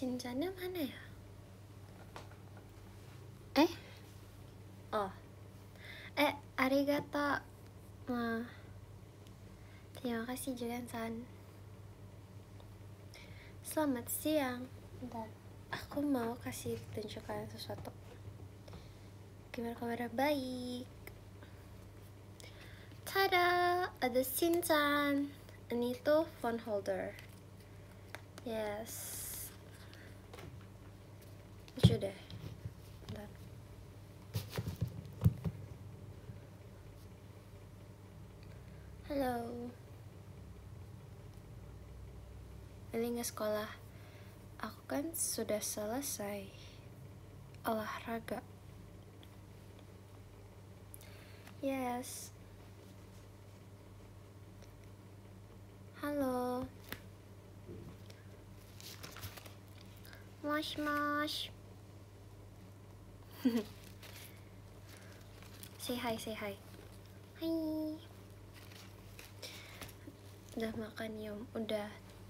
Shinchannya mana ya? Oh. Arigato. Terima kasih Julian-san. Selamat siang. Bentar, aku mau kasih tunjukkan sesuatu. Gimana kabar? Baik. Tada, ada Shinchan. Ini tuh phone holder. Yes. Lucu deh. Bentar. Halo. Ini nggak sekolah. Aku kan sudah selesai olahraga. Yes. Halo. Mosh mosh. Say hi, say hi. Hai. Udah makan yum? Udah.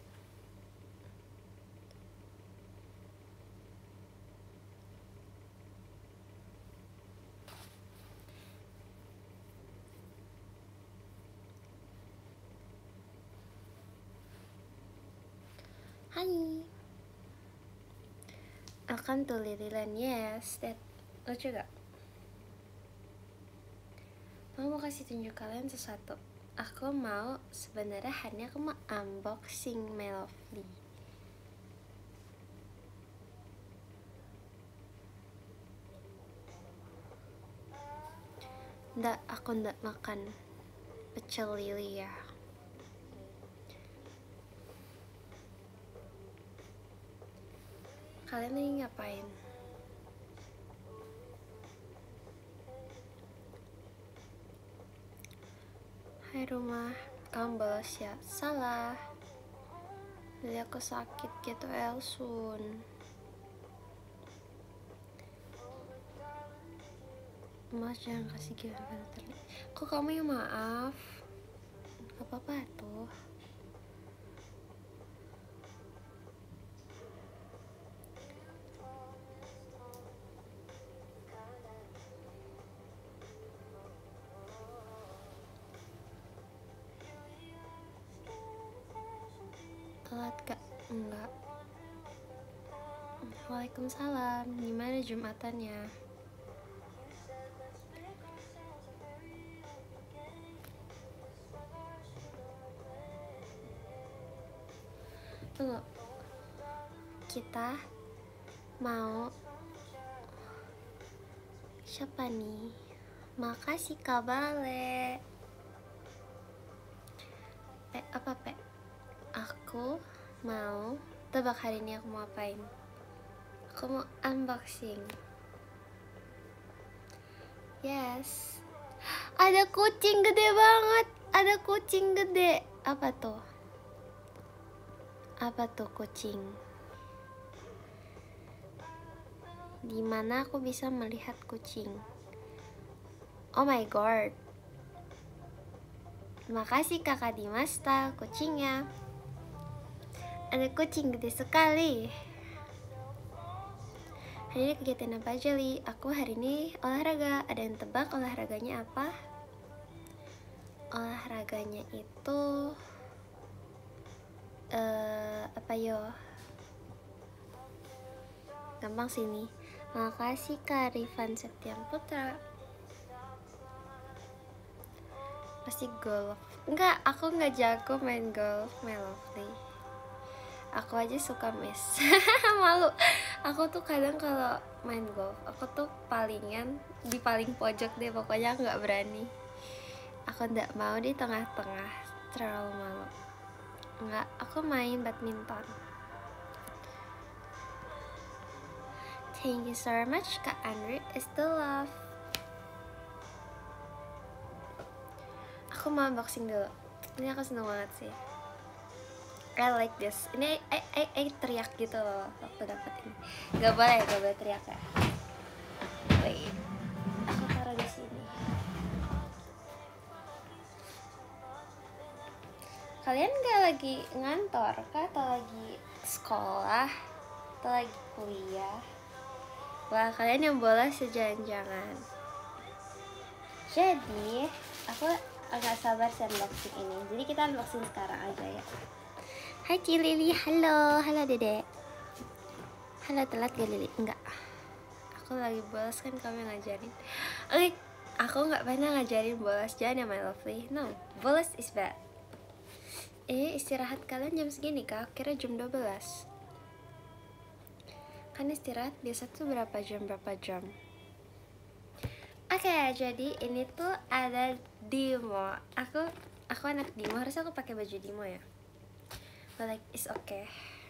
Hai. Akan tuh Lilian, yes. That lucu gak? Mau kasih tunjuk kalian sesuatu. Aku mau, sebenarnya hari ini aku mau unboxing My Lovely. Aku nggak makan pecel lili ya. Kalian lagi ngapain? Hai rumah, kamu bolos ya? Salah. Jadi aku sakit gitu Elsun. Mas jangan kasih gimana terlihat. Kok kamu yang maaf? Gak apa-apa tuh. Telat gak? Enggak. Waalaikumsalam. Gimana Jumatannya? Tunggu. Kita mau siapa nih? Makasih Kak Bale. Apa Pe? Aku mau tebak hari ini aku mau apain? Aku mau unboxing. Yes. Ada kucing gede banget. Ada kucing gede. Apa tuh? Apa tuh kucing? Dimana aku bisa melihat kucing? Oh my god. Terima kasih Kakak Dimasta, kucingnya. Ada kucing gede sekali. Hari ini kegiatan apa aja, Li? Aku hari ini olahraga. Ada yang tebak olahraganya apa? Olahraganya itu apa yo? Gampang sini. Makasih Kak Rifan Septian Putra. Pasti golf. Enggak, aku nggak jago main golf, My Lovely. Aku aja suka miss. Malu. Aku tuh kadang kalau main golf, aku tuh palingan di paling pojok deh. Pokoknya aku nggak berani. Aku nggak mau di tengah-tengah, terlalu malu. Enggak, aku main badminton. Thank you so much Kak Andrew is the love. Aku mau unboxing dulu. Ini aku seneng banget sih. I like this. Ini I teriak gitu loh waktu dapet ini. Gak boleh teriak ya. Wait, aku taruh di sini. Kalian gak lagi ngantor kah atau lagi sekolah? atau lagi kuliah. Wah, kalian yang bolos jangan-jangan. Jadi aku agak sabar unboxing ini. Jadi kita unboxing sekarang aja ya. Hai Cilili, halo Dede. Halo, telat gak Lili? Enggak. Aku lagi bolos kan, kamu yang ngajarin. Oke, aku nggak pernah ngajarin bolos, jangan ya my lovely. No, bolos is bad. Istirahat kalian jam segini kak? Kira jam 12. Kan istirahat biasa tuh berapa jam? Oke, jadi ini tuh ada Dimo. Aku anak Dimo, harusnya aku pakai baju Dimo ya. But like it's okay.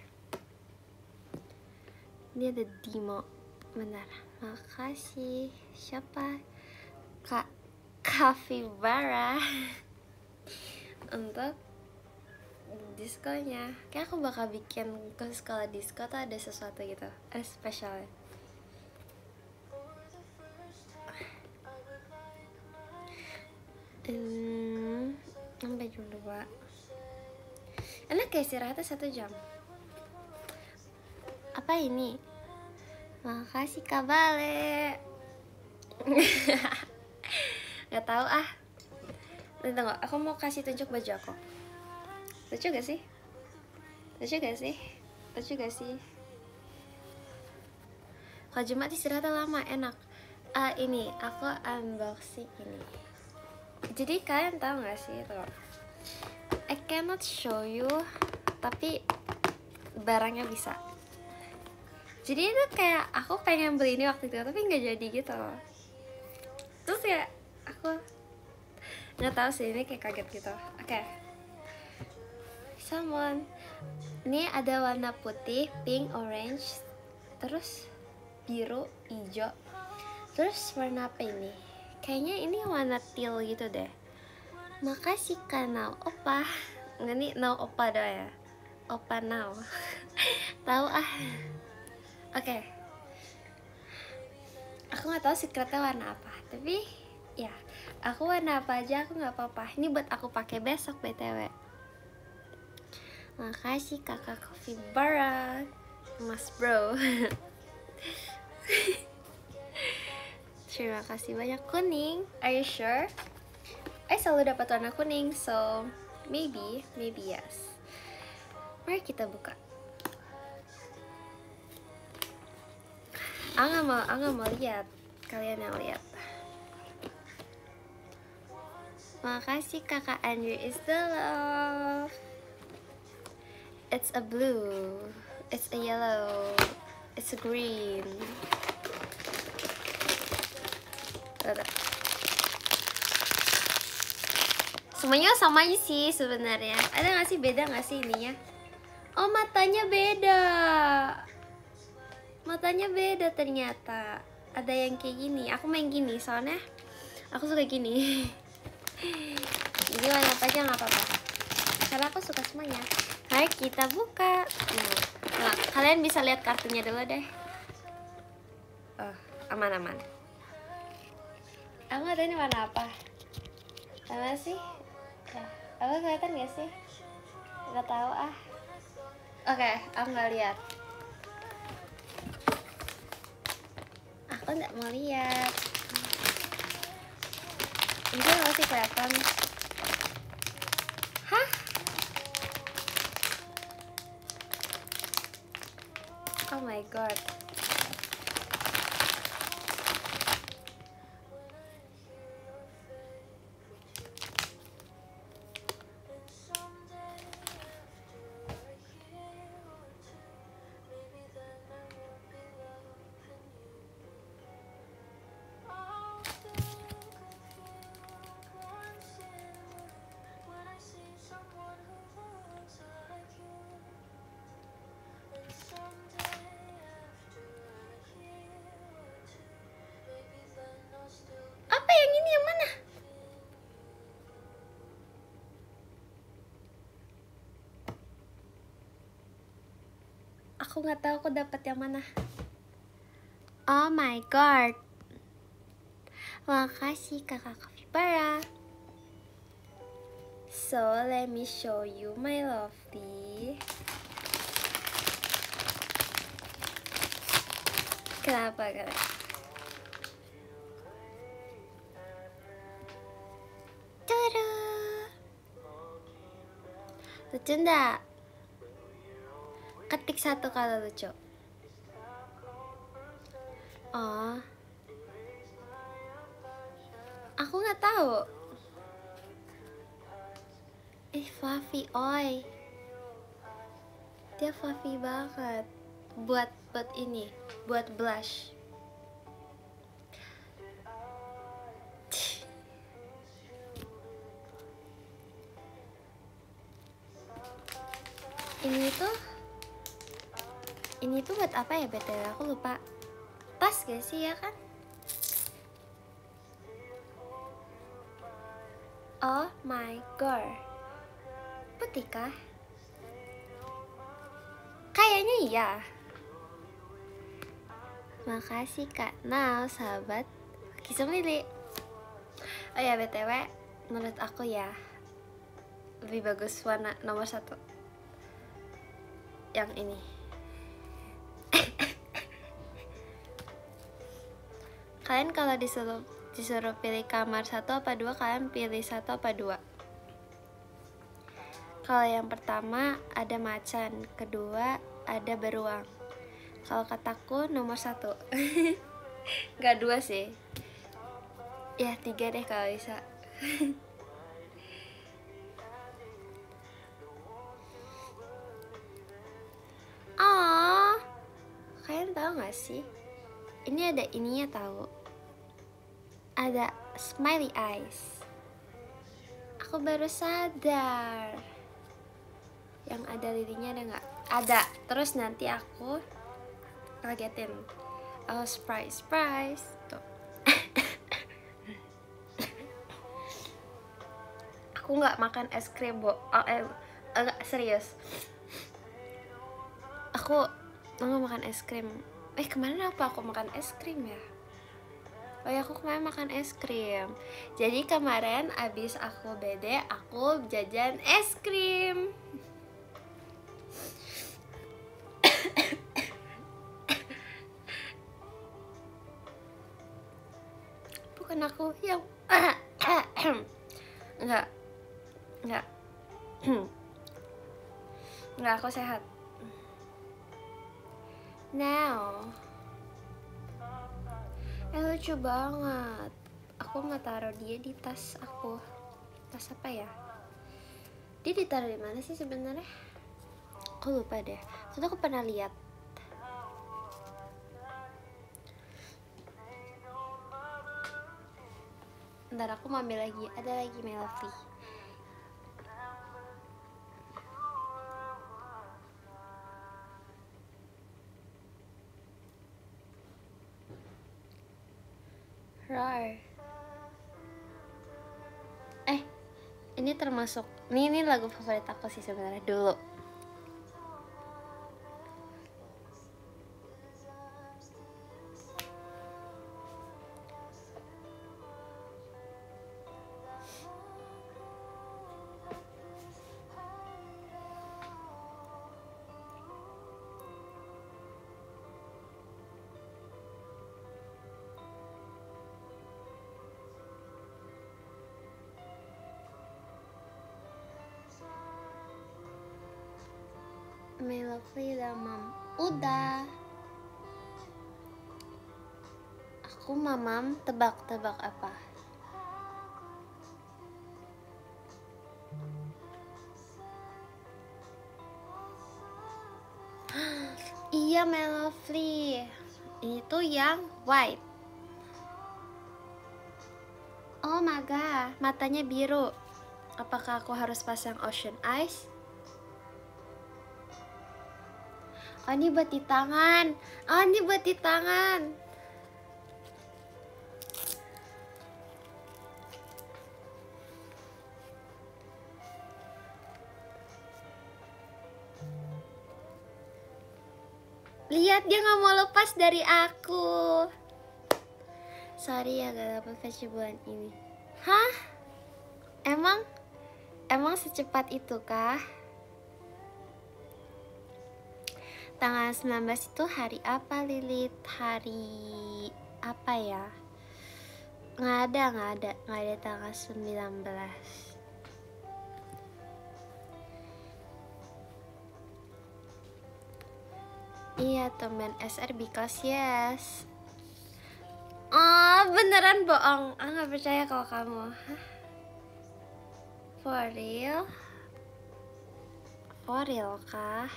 Dia ada Dimo. Bentar, makasih. Siapa? Kak Capybara untuk diskonya. Kayak aku bakal bikin khusus kalau disko tuh ada sesuatu gitu, ada spesialnya. Sampai jam 2. Enak kayak istirahatnya 1 jam. Apa ini? Makasih Kak Bale. Gak tahu ah. Tunggu, aku mau kasih tunjuk baju aku. Lucu gak sih? Kalau Jumat istirahatnya lama, enak. Ini aku unboxing ini. Jadi kalian tahu gak sih tuh? I cannot show you, tapi barangnya bisa. Jadi itu kayak aku pengen beli ini waktu itu, tapi nggak jadi gitu. Terus ya aku nggak tahu sih, ini kayak kaget gitu. Oke. Salmon. Ini ada warna putih, pink, orange, terus biru, hijau. Terus warna apa ini? Kayaknya ini warna teal gitu deh. Makasih Kak Now Opa. Nggak nih Now Opa doa ya. Opa Now. Tahu ah. Oke. Aku nggak tahu secretnya warna apa, tapi ya aku warna apa aja aku nggak apa-apa. Ini buat aku pakai besok btw. Makasih kakak Capybara, mas bro. Terima kasih banyak. Kuning, are you sure? Selalu dapat warna kuning, so maybe yes. Mari kita buka. Aku nggak mau lihat, kalian yang lihat. Makasih kakak Andrew is the love. It's a blue, it's a yellow, it's a green. Semuanya sama aja sih sebenarnya. Ada nggak sih, beda nggak sih ininya? Oh, matanya beda. Matanya beda ternyata. Ada yang kayak gini. Aku main gini soalnya aku suka gini. Jadi warna apa aja nggak apa-apa. Karena aku suka semuanya. Mari kita buka. Nah, kalian bisa lihat kartunya dulu deh. Aman-aman. Aku nggak tahu ini warna apa. Apa sih? Aku kelihatan gak sih? Nggak tahu ah. Oke, aku nggak lihat. Aku nggak mau lihat. Ini masih kelihatan. Hah? Oh my god. Apa yang ini, yang mana? Aku nggak tahu aku dapat yang mana. Oh my god. Makasih kakak Capybara. So let me show you my lovely. Kenapa? Tudu. Lucu ndak? Ketik satu kalau lucu. Oh, aku nggak tahu. Fluffy oi. Dia fluffy banget. Buat ini, buat blush. Ini tuh buat apa ya BTW? Aku lupa. Tas gak sih ya kan? Oh my god. Putih kah? Kayaknya iya. Makasih Kak Nal, sahabat Kisah Lili. Oh ya BTW, menurut aku ya lebih bagus warna nomor 1 yang ini. Kalian kalau disuruh pilih kamar 1 apa 2, kalian pilih 1 apa 2? Kalau yang pertama ada macan, kedua ada beruang. Kalau kataku nomor 1. Gak 2 sih. Ya 3 deh kalau bisa. Oh, kalian tahu gak sih? Ini ada ininya tahu. Ada smiley eyes. Aku baru sadar. Yang ada lilinya ada nggak? Ada. Terus nanti aku kagetin. Oh, surprise. Tuh. Aku nggak makan es krim, Bo. Enggak, serius. Aku nggak makan es krim. Kemarin apa aku makan es krim ya? Oh ya, aku kemarin makan es krim. Jadi kemarin abis aku BD, aku jajan es krim. Bukan aku yang enggak aku sehat. Now lucu banget. Aku nggak taruh dia di tas aku. Tas apa ya? Dia ditaruh di mana sih sebenarnya? Aku lupa deh. Soalnya aku pernah lihat. Ntar aku mau ambil lagi. Ada lagi Melvi. Roar. Ini termasuk ini lagu favorit aku sih sebenarnya dulu. My lovely mom. Udah. Aku mamam tebak-tebak apa? Iya my lovely. Itu yang white. Oh my god, matanya biru. Apakah aku harus pasang ocean eyes? Oh ini buat di tangan. Lihat, dia nggak mau lepas dari aku. Sorry ya gak dapet patch bulan ini. Hah? Emang secepat itu kah? Tanggal 19 itu hari apa, Lilith? Hari apa ya? Nggak ada tanggal 19. Iya, temen SR because yes. Oh, beneran bohong. Nggak percaya kalau kamu. Hah? For real? For real kah?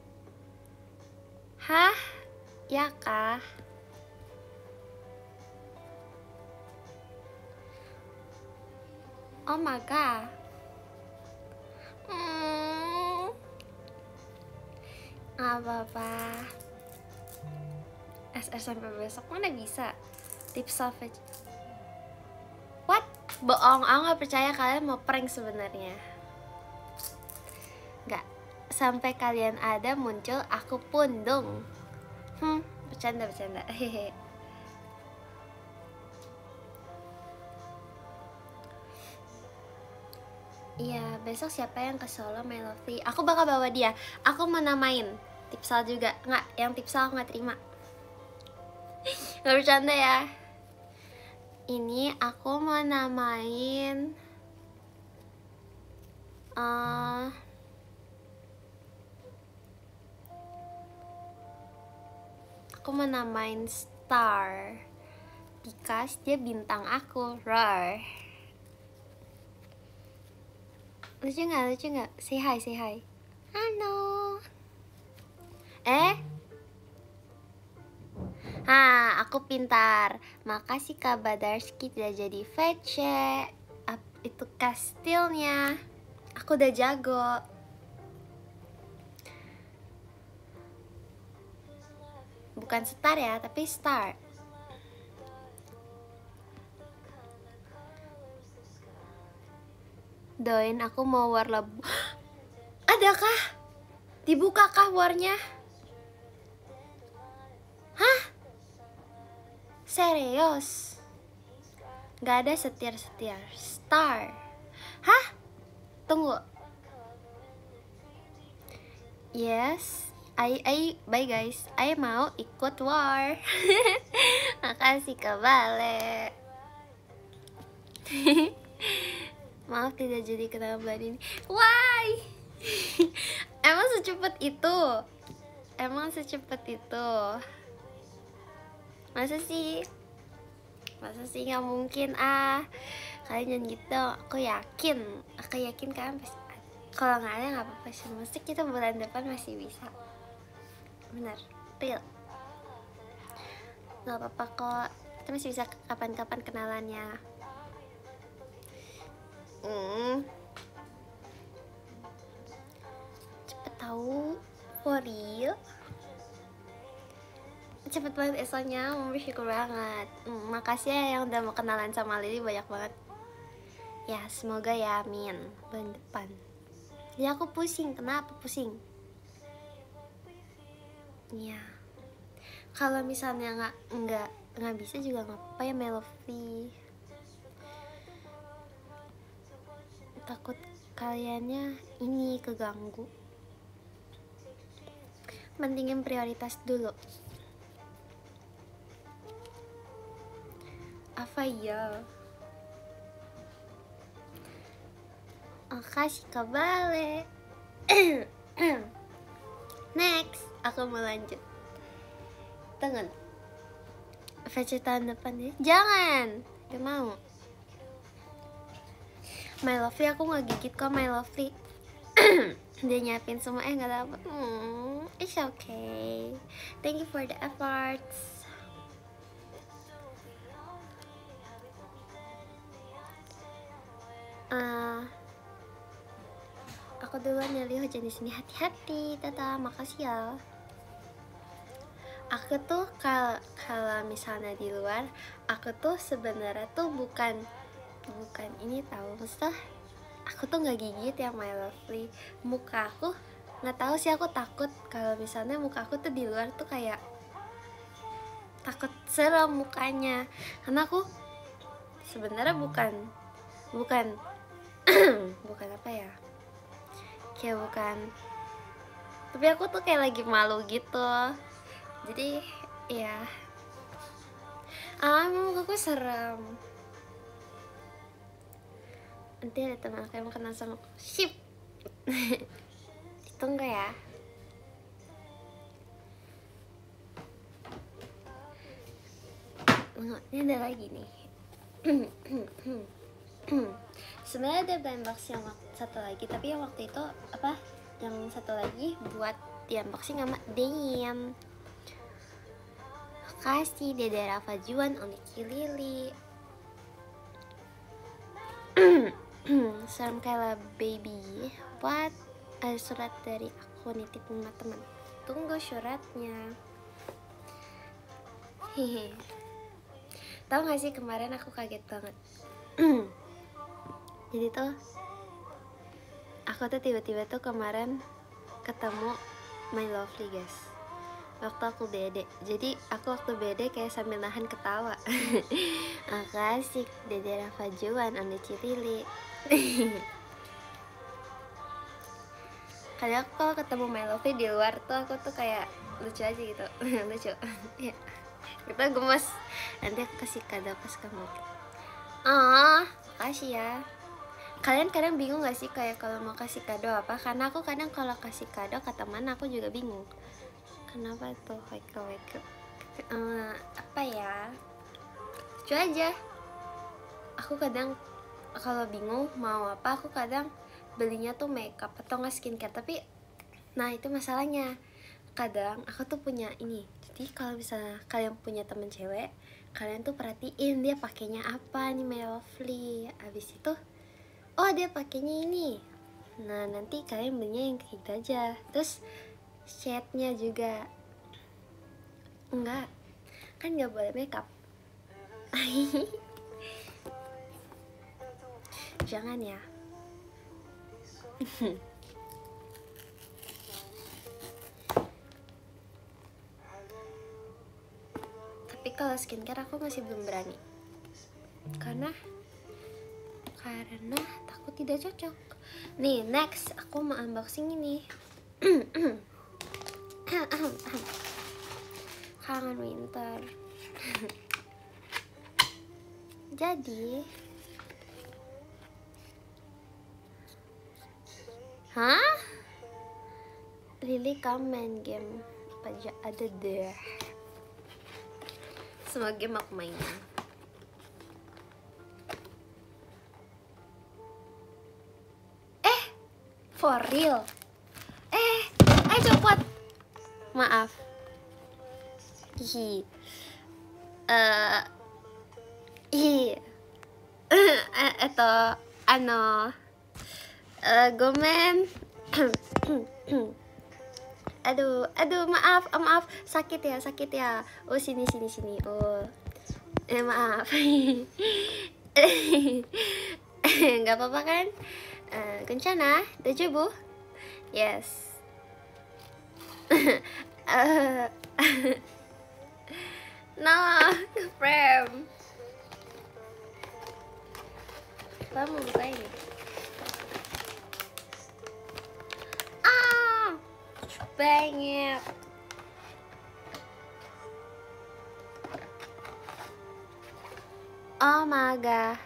Hah? Ya kah? Oh my god. Nggak apa-apa. SR sampai besok mana bisa. Tips savage. What? Bohong. Aku nggak percaya kalian mau prank sebenarnya. Nggak. Sampai kalian ada muncul aku pun dong. Bercanda. Hehe. Iya, besok siapa yang ke Solo, my lovely? Aku bakal bawa dia. Aku mau namain Tipsal juga. Nggak, yang Tipsal aku nggak terima. Nggak bercanda ya. Ini aku mau namain aku mau namain Star because dia bintang aku. Roar. Lucu nggak? Say hi. Halo. Aku pintar. Makasih Kak Badarski tidak jadi VC. Itu kastilnya. Aku udah jago. Bukan Star ya, tapi Star. Doain aku mau war lebu. Adakah? Dibukakah warnya? Hah? Serius? Gak ada setir. Star. Hah? Tunggu. Yes. Bye guys. I mau ikut war. Makasih Kak Bale. Maaf tidak jadi kenal bulan ini. Why? Emang secepat itu? Masa sih nggak mungkin kalian jangan gitu. Aku yakin kalian pasti. Kalau nggak ada nggak apa-apa sih. Mesti kita bulan depan masih bisa. Bener, real. Nggak apa-apa kok. Kita masih bisa kapan-kapan kenalannya. Cepet tahu, for real. Cepet banget esoknya, bersyukur banget. Makasih ya yang udah mau kenalan sama Lily, banyak banget. Ya semoga ya, amin. Bulan depan. Ya aku pusing, kenapa pusing? Ya kalau misalnya nggak bisa juga nggak apa-apa ya, Melovi. Takut kaliannya ini keganggu. Pentingin prioritas dulu. Apa ya? Makasih Kak Bale. Next, aku mau lanjut. Tunggu. VC tahun depan ya? Jangan, gak mau. My lovely, aku nggak gigit kok, my lovely. Dia nyiapin semua, nggak dapet. It's okay. Thank you for the efforts. Aku duluan ya, Leo, jangan di sini, hati-hati. Tata, makasih ya. Aku tuh kalau misalnya di luar, aku tuh sebenarnya tuh bukan ini tahu, maksudnya aku tuh nggak gigit ya, my lovely. Muka aku nggak tahu sih, aku takut kalau misalnya muka aku tuh di luar tuh kayak takut serem mukanya, karena aku sebenarnya bukan bukan apa ya, kayak Tapi aku tuh kayak lagi malu gitu. Jadi ya emang aku serem. Nanti ada teman aku yang kenal sama aku. Sip. Itu enggak ya? Ini ada lagi nih. Sebenarnya ada blind box yang satu lagi, tapi yang waktu itu apa? Yang satu lagi buat di unboxing sama Dayam. Kasih Dede Rafa Juan on Lili. Serem kayak baby. What? Ada surat dari aku nitip sama teman. Tunggu suratnya. Hehe. Tahu gak sih kemarin aku kaget banget. Jadi tuh aku tuh tiba-tiba tuh kemarin ketemu My Lovely guys. Waktu aku BD. Jadi aku waktu BD kayak sambil nahan ketawa. Makasih Dede Rafa Juan on the Cilili. Kadang aku kalau ketemu My Lovely di luar tuh aku tuh kayak lucu aja gitu. Lucu. Kita gemes. Nanti aku kasih kado pas kamu. Makasih ya. Kalian kadang bingung gak sih kayak kalau mau kasih kado apa? Karena aku kadang kalau kasih kado ke teman aku juga bingung. Kenapa tuh apa ya? Lucu aja. Aku kadang kalau bingung mau apa, aku kadang belinya tuh makeup atau nggak skincare. Tapi nah itu masalahnya. Kadang aku tuh punya ini. Jadi kalau misalnya kalian punya temen cewek, kalian tuh perhatiin dia pakainya apa nih My Lovely. Abis itu oh dia pakainya ini. Nah nanti kalian belinya yang kayak gitu aja. Terus shade-nya juga enggak, kan nggak boleh makeup. Jangan ya. Tapi kalau skincare aku masih belum berani. Karena takut tidak cocok. Nih next aku mau unboxing ini. Kangen winter. Jadi Lili kamu main game apa aja ada deh. Semua game aku mainin. For real. Ayo copot. Maaf. Eto gomen. aduh maaf sakit ya. Oh sini oh maaf. Nggak apa-apa kan? Kencana dejebu. Yes. No frame. Kamu buka ini. Banyak. Oh my god.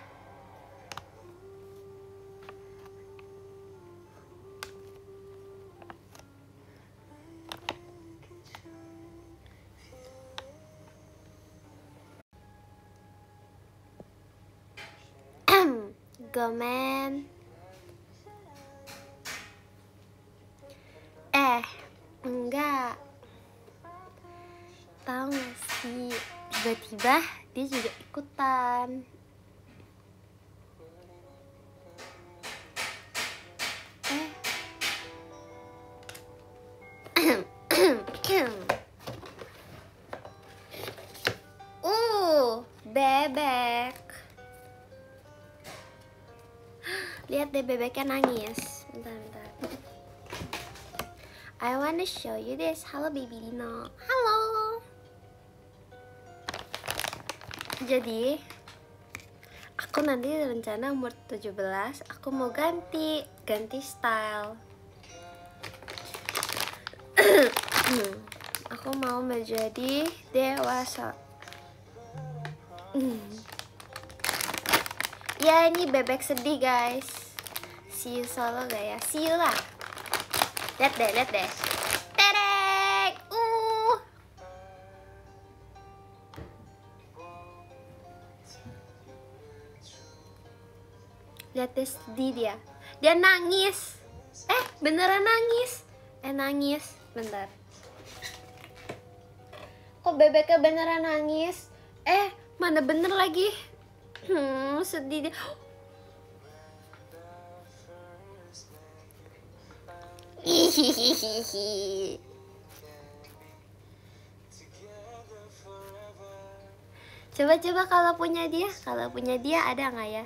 Gomen. Enggak. Tahu gak sih, tiba-tiba dia juga ikutan. Bebek. Lihat deh bebeknya nangis. Bentar. I wanna show you this. Halo baby Dino. Halo. Jadi aku nanti rencana umur 17 aku mau ganti style. Aku mau menjadi dewasa. Ya, ini bebek sedih guys. See you solo gak ya? See you lah. Lihat deh. Terek. Lihat deh, sedih dia. Dia nangis. Beneran nangis. Nangis. Bentar. Kok bebeknya beneran nangis? Mana bener lagi? Sedih dia. Coba kalau punya dia ada nggak ya?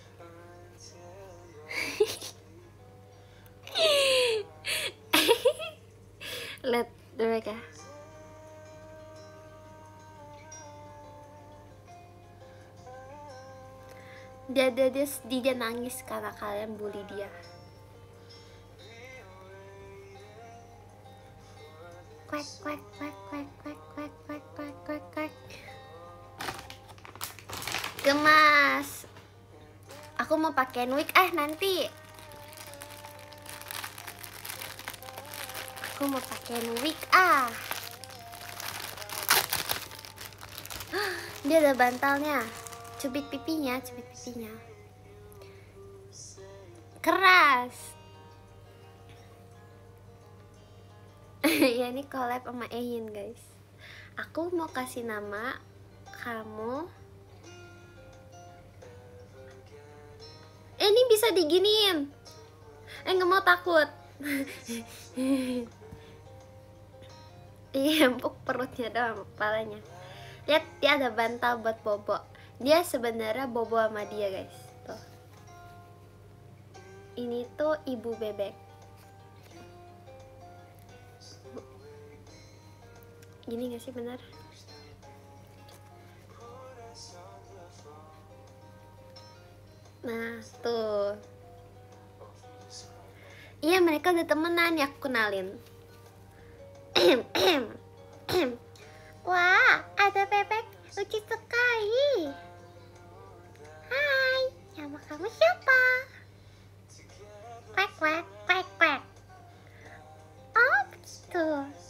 Lihat mereka. Dia sedih, dia nangis karena kalian bully dia. Quack. Gemas. Aku mau pakai wig nanti. Aku mau pakai wig Dia ada bantalnya. Cubit pipinya. Keras. Ya, ini collab sama Ehin guys. Aku mau kasih nama kamu. Ini bisa diginiin. Nggak mau, takut. Iya, empuk perutnya doang, kepalanya. Lihat, dia ada bantal buat Bobo. Dia sebenarnya Bobo sama dia guys. Tuh. Ini tuh ibu bebek. Gini gak sih, benar? Nah, tuh. Iya, mereka udah temenan ya, aku kenalin. Wah, ada bebek lucu sekali. Hai, nama kamu siapa? Quack. Oh, begitu.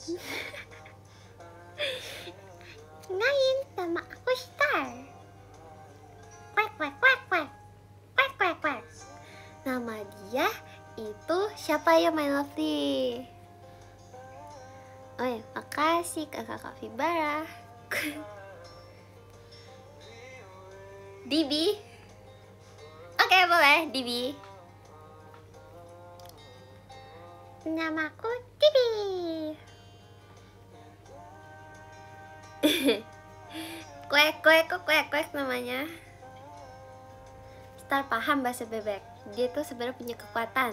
Kenalin, nama aku Star. Quack. Nama dia itu siapa ya, my lovely? Oh ya, makasih kakak Vibara. Dibi. Oke, boleh Dibi. Namaku Dibi. Quack namanya. Star paham bahasa bebek. Dia tuh sebenarnya punya kekuatan.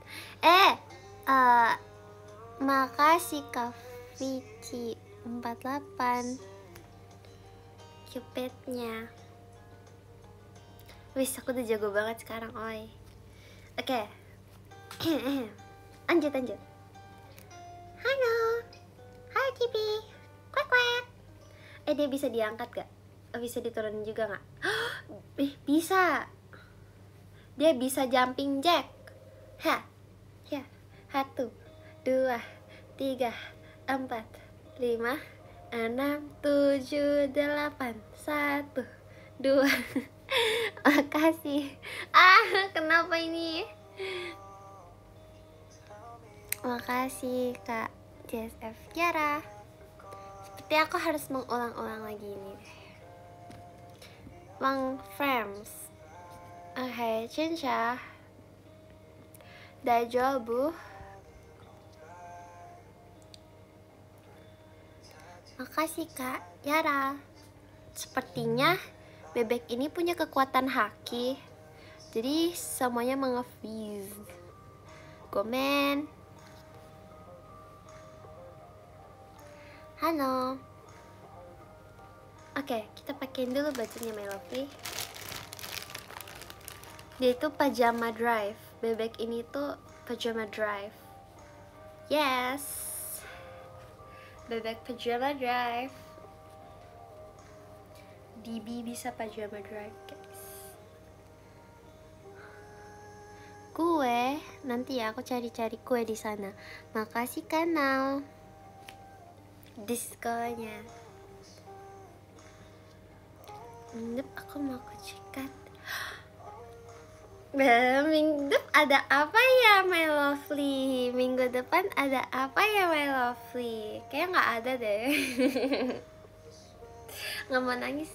Makasih Kak Vici 48 Cupidnya. Wis, aku udah jago banget sekarang, oi. Oke. Lanjut. Halo Cibi. Quack. Dia bisa diangkat gak? Bisa diturunin juga gak? Bisa. Dia bisa jumping jack. Ya. 1, 2, 3, 4, 5, 6, 7, 8. 1, 2. Makasih. Kenapa ini? Makasih Kak JSF Kiara. Seperti aku harus mengulang-ulang lagi ini. Bang Frames. Hai Cinca. Dajol Bu. Makasih Kak Yara. Sepertinya bebek ini punya kekuatan haki. Jadi semuanya menge-freeze. Komen. Halo. Oke, kita pakein dulu bajunya my lovely. Dia itu pajama drive. Bebek ini tuh pajama drive. Yes. Bebek pajama drive. Bibi bisa pajama drive, guys. Kue, nanti ya aku cari-cari kue di sana. Makasih kanal. Diskonya. Aku mau ke cekat. Minggu depan ada apa ya my lovely? Minggu depan ada apa ya my lovely? Kayaknya nggak ada deh. Nggak mau nangis.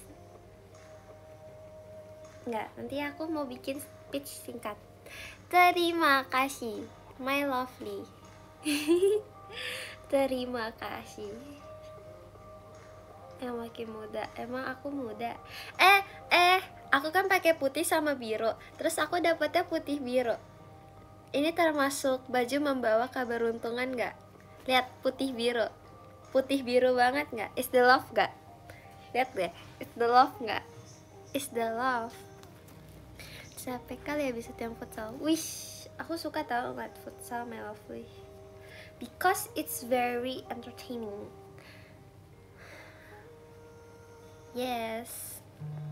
Nggak, nanti aku mau bikin speech singkat. Terima kasih my lovely. Terima kasih. Yang makin muda, emang aku muda. Aku kan pakai putih sama biru. Terus aku dapetnya putih biru. Ini termasuk baju membawa keberuntungan nggak? Lihat putih biru. Putih biru banget nggak? Is the love nggak? Lihat deh, is the love nggak? Is the love. Capek kali ya bisa tiap futsal. Wish, aku suka tau ngeliat futsal my lovely. Because it's very entertaining. Yes.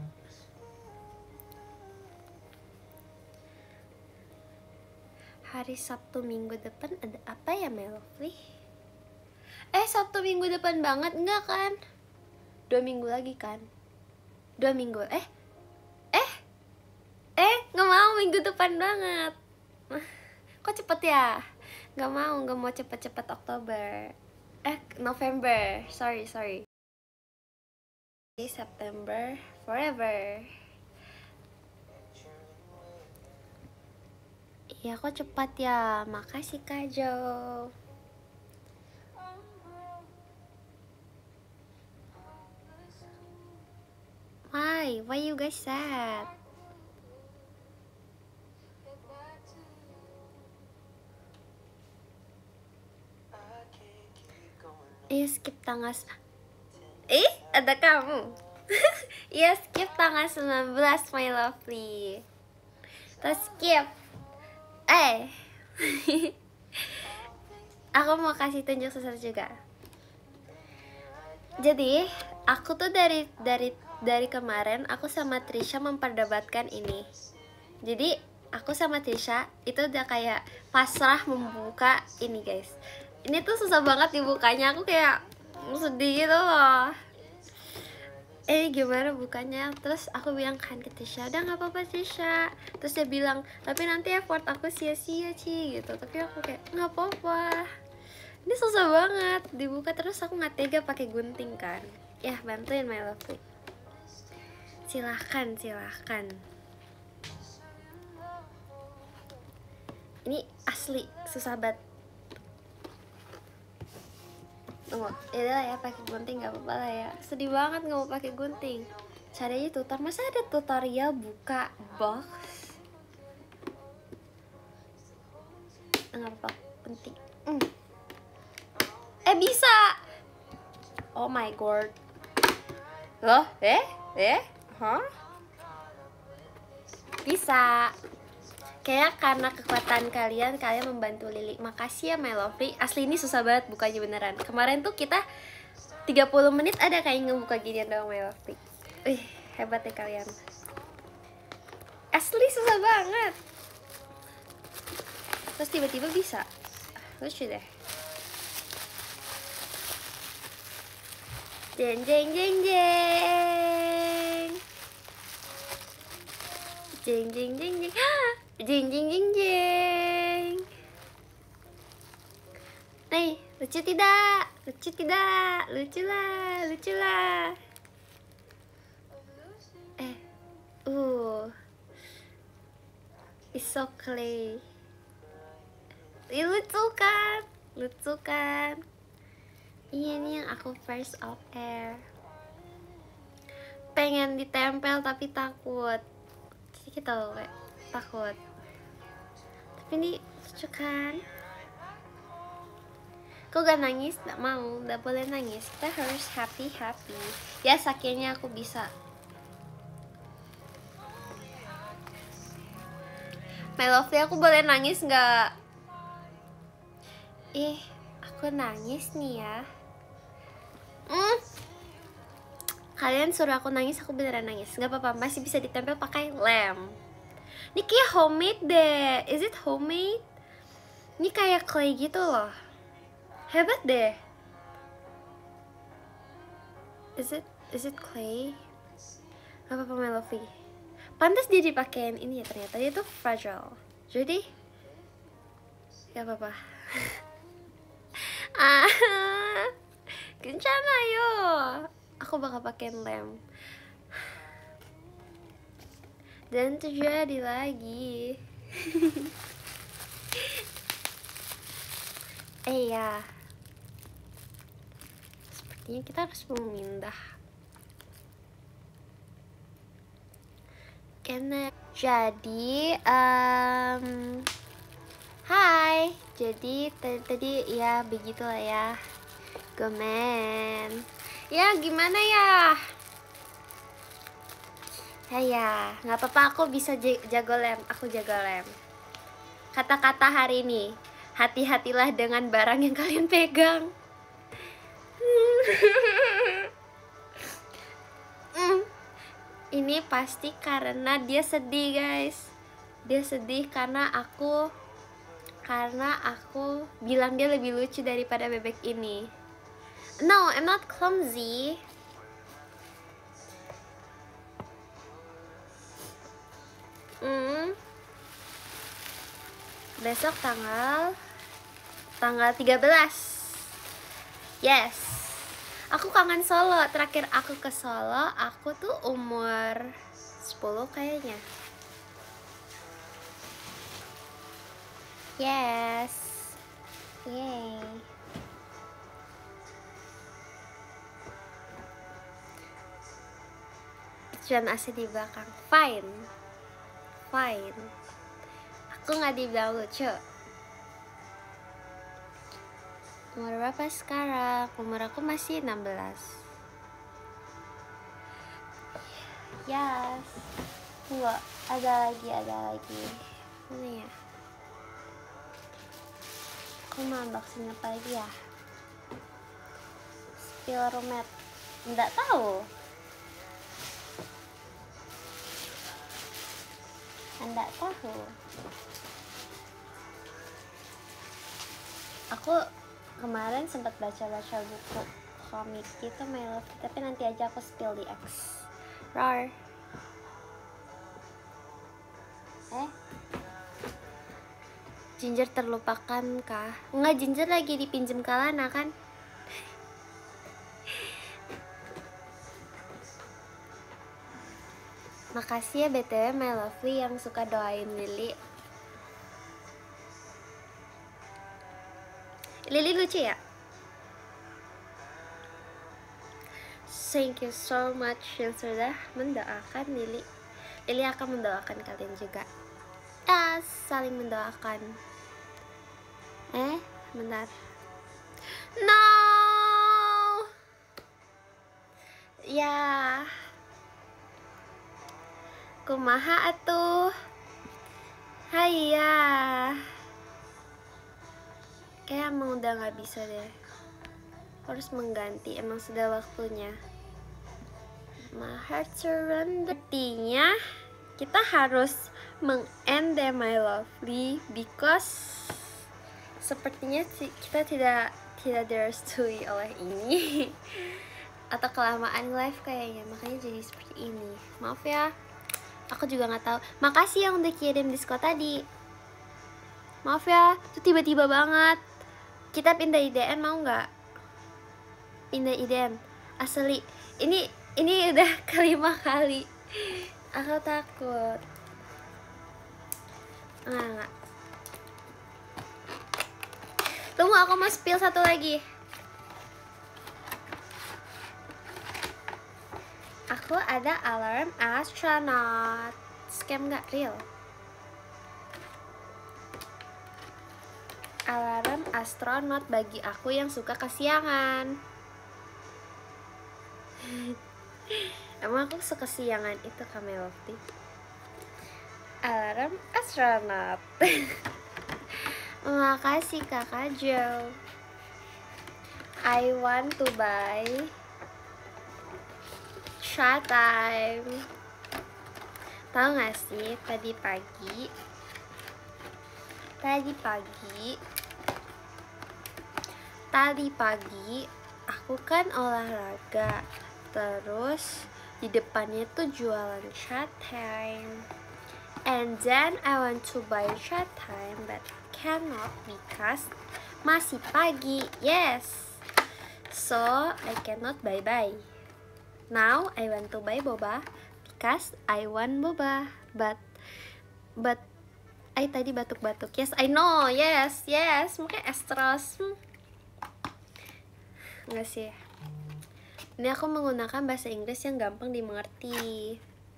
Hari Sabtu minggu depan ada apa ya my lovely? Sabtu minggu depan banget enggak kan? 2 minggu lagi kan? 2 minggu. Nggak mau minggu depan banget. Kok cepet ya? Nggak mau cepet-cepet Oktober. November. Sorry. September forever. Iya kok cepat ya. Makasih Kak Jo. Why you guys sad? Skip tanggal. Ada kamu. Iya, skip tanggal 19 my lovely. Terus skip. Aku mau kasih tunjuk sesuatu juga. Jadi, aku tuh dari kemarin aku sama Trisha memperdebatkan ini. Jadi, aku sama Trisha itu udah kayak pasrah membuka ini, guys. Ini tuh susah banget dibukanya, aku kayak sedih gitu loh. Gimana bukanya? Terus aku bilang kan ke Tisha, udah gak apa-apa Tisha. Terus dia bilang, tapi nanti effort aku sia-sia Ci gitu. Tapi aku kayak, gak apa-apa. Ini susah banget dibuka, terus aku gak tega pakai gunting kan. Ya bantuin my lovely. Silahkan. Ini asli susah banget. Ya pakai gunting nggak apa-apa lah ya. Sedih banget nggak mau pakai gunting. Cari aja tutorial. Masa ada tutorial buka box? Nggak apa-apa, penting. Bisa. Oh my god. Loh, Bisa. Kayak karena kekuatan kalian membantu Lili. Makasih ya my lovely. Asli ini susah banget bukanya beneran. Kemarin tuh kita 30 menit ada kayak ngebuka ginian doang my lovely. Hebat ya kalian. Asli susah banget. Terus tiba-tiba bisa. Lucu deh. Jeng. Jeng. Nih, lucu tidak? Lucu lah. It's so clay. Lucu kan? Iya nih yang aku first off air. Pengen ditempel tapi takut. Sedikit tau kayak takut. Tapi ini lucu kan? Kok gak nangis? Gak mau, gak boleh nangis. Kita harus happy. Ya akhirnya aku bisa. My lovely, aku boleh nangis gak? Aku nangis nih ya. Kalian suruh aku nangis, aku beneran nangis. Gak apa-apa, masih bisa ditempel pakai lem. Ini kayak homemade deh. Is it homemade? Ini kayak clay gitu loh. Hebat deh. Is it clay? Gak apa-apa my lovely. Pantas dia dipakein ini ya, ternyata dia tuh fragile. Jadi gak apa-apa. Kencana yo. Aku bakal pakein lem. Dan terjadi lagi. Ya. Sepertinya kita harus memindah. Jadi, hai. Jadi tadi ya begitulah ya. Gomen. Ya gimana ya? Ya, nggak apa-apa, aku bisa jago lem. Aku jago lem. Kata-kata hari ini, hati-hatilah dengan barang yang kalian pegang. Ini pasti karena dia sedih guys. Dia sedih karena aku bilang dia lebih lucu daripada bebek ini. No, I'm not clumsy. Besok tanggal 13. Yes. Aku kangen Solo. Terakhir aku ke Solo, aku tuh umur 10 kayaknya. Yes. Yay. Hujan AC di belakang. Fine. Aku nggak dibilang lucu. Umur berapa sekarang? Umur aku masih 16. Yes. Tunggu, ada lagi. Mana ya? Aku mau unboxing apa lagi ya? Spill Rumet. Nggak tahu. Nggak tahu. Aku kemarin sempat baca buku komik gitu my love, tapi nanti aja aku spill di X. Rar. Ginger terlupakan kah? Enggak, Ginger lagi dipinjem ke Lana kan? Makasih ya BTW my lovely yang suka doain Lily. Lily lucu ya? Thank you so much yang sudah mendoakan Lily. Lily akan mendoakan kalian juga. Saling mendoakan. Bentar. No. Ya. Kumaha atuh. Haiya. Kayak emang udah gak bisa deh. Harus mengganti, emang sudah waktunya. My heart surrender. Artinya kita harus meng-end deh my lovely, because sepertinya kita tidak direstui oleh ini atau kelamaan live kayaknya, makanya jadi seperti ini. Maaf ya, aku juga nggak tahu. Makasih yang udah kirim diskon tadi. Maaf ya, itu tiba-tiba banget. Kita pindah IDN mau nggak? Pindah IDN asli. Ini udah kelima kali. Aku takut. Enggak. Tunggu, aku mau spill satu lagi. Aku ada alarm astronaut. Scam nggak? Real. Alarm astronot bagi aku yang suka kesiangan. Emang aku suka kesiangan itu Kameloti. Alarm astronot. Makasih Kakak Jo. I want to buy chat time. Tahu gak sih tadi pagi aku kan olahraga, terus di depannya tuh jualan chat time. And then I want to buy chat time but cannot because masih pagi. Yes, so I cannot buy. Now I want to buy boba because I want boba, but I tadi batuk-batuk. Yes, I know. Yes, mungkin estros. Enggak sih. Ini aku menggunakan bahasa Inggris yang gampang dimengerti.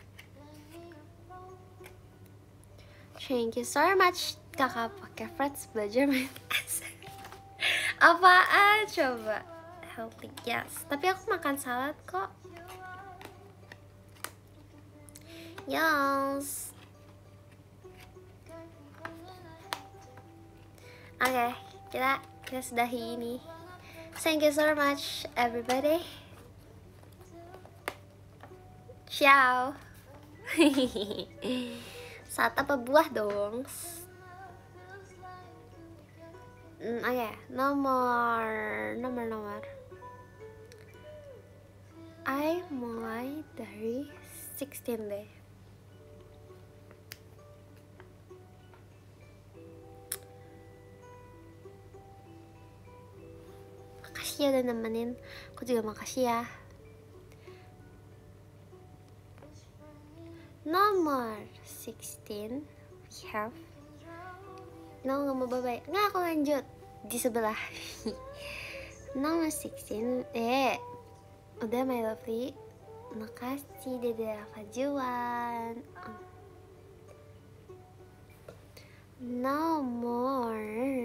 Thank you so much. Kakak pakai friends belajar main apaan coba? Healthy, yes. Tapi aku makan salad kok. Yes. Oke, kita sudahi ini. Thank you so much everybody. Ciao. Saat apa buah dong? Oke, nomor. I mulai dari 16 deh. Makasih ya udah nemenin. Aku juga makasih ya. Nomor 16 we have. No, gak mau bye-bye. Nggak, aku lanjut di sebelah. Nomor 16 udah my lovely. Makasih Dede Fajuan. Nomor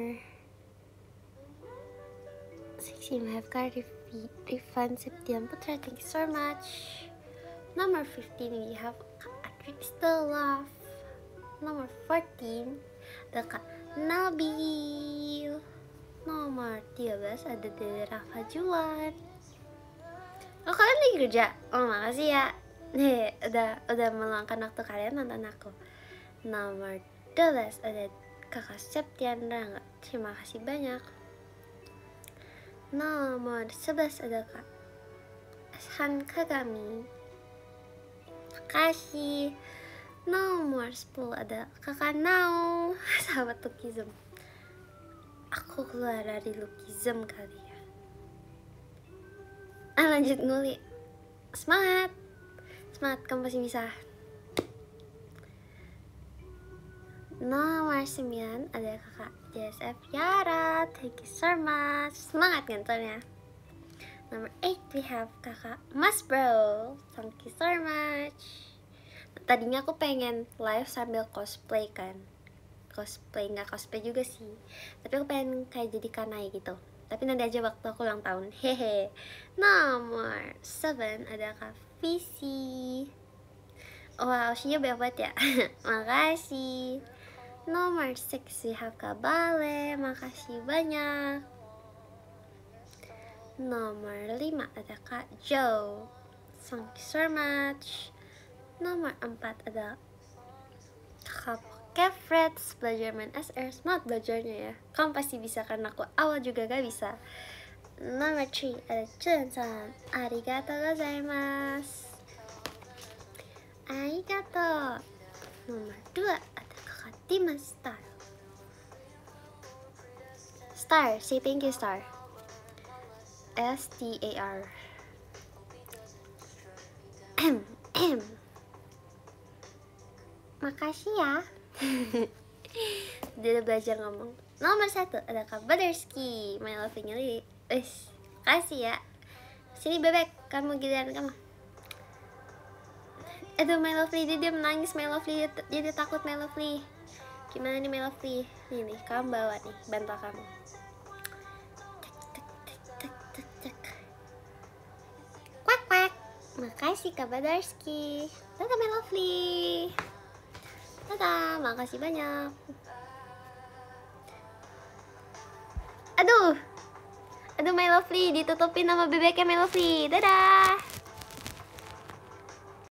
16 we have Rifan Septian Putra, thank you so much. Nomor 15 we have Still Love. Nomor 14 ada Kak Nabil. Nomor 13 ada Dede Rafa Juan. Oh, kalian lagi kerja? Oh, makasih ya. Nih, udah meluangkan waktu kalian nonton aku. Nomor 12 ada Kakak Septian Rangga. Terima kasih banyak. Nomor 11 ada Kak Ashan Kagami. Makasih. Nomor 10 ada Kakak Nau, sahabat Lukism. Aku keluar dari Lukism kali ya. Lanjut nguli. Semangat, kamu pasti bisa. Nomor 9 ada Kakak JSF Yara, thank you so much. Semangat ngantornya. Nomor 8 we have Kakak Mas Bro, thank you so much. Tadinya aku pengen live sambil cosplay kan. Nggak cosplay juga sih, tapi aku pengen kayak jadi kanai gitu. Tapi nanti aja waktu aku ulang tahun. Hehe. Nomor 7 ada Kak Visi. Wow, usianya banyak banget ya. Makasih. Nomor 6 we have Kak Bale, makasih banyak. Nomor 5 ada Kak Joe, thank you so much. Nomor 4 ada Kak Kefreds, belajar main SR. Semangat belajarnya ya, kamu pasti bisa karena aku awal juga gak bisa. Nomor 3 ada Chun-san, arigatou gozaimasu. Arigatou. Nomor 2 ada Kakak Tima Star, say thank you Star. STAR. Makasih ya. Dia udah belajar ngomong. Nomor 1 ada Kak Baderski, my loving Lily. Makasih ya. Sini bebek, kamu giliran kamu. Aduh my lovely, dia menangis my lovely, dia takut my lovely. Gimana nih my lovely? Nih, kamu bawa nih, bantal kamu. Kwak. Makasih Kak Badarski. Dadah my lovely. Dadah, makasih banyak. Aduh Aduh, my lovely, ditutupin nama bebeknya my lovely. Dadah.